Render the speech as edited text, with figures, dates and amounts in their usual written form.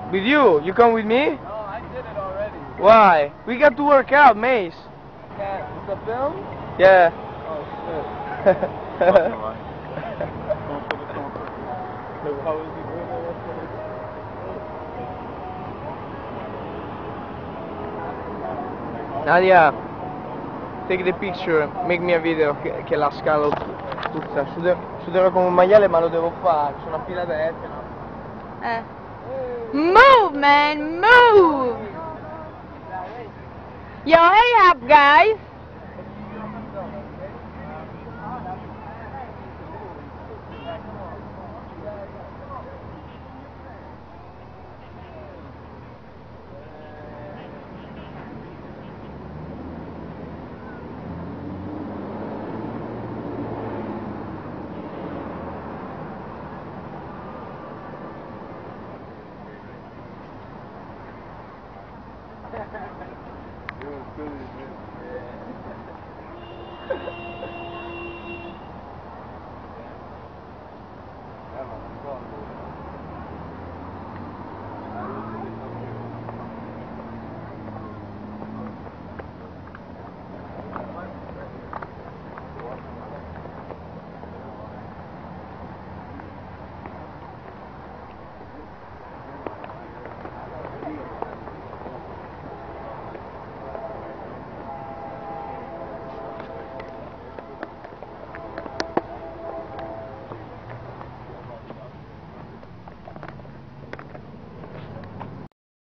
With you? You come with me? No, I did it already. Why? We got to work out, Mace. Can't. It's a film? Yeah. Oh shit. How is he doing that? Nadia, take the picture, make me a video che la scalo tutta. Chiuderò come un maiale ma lo devo fare, sono appena detto. Move, man, move! Yo, hurry up, guys! It was good, man.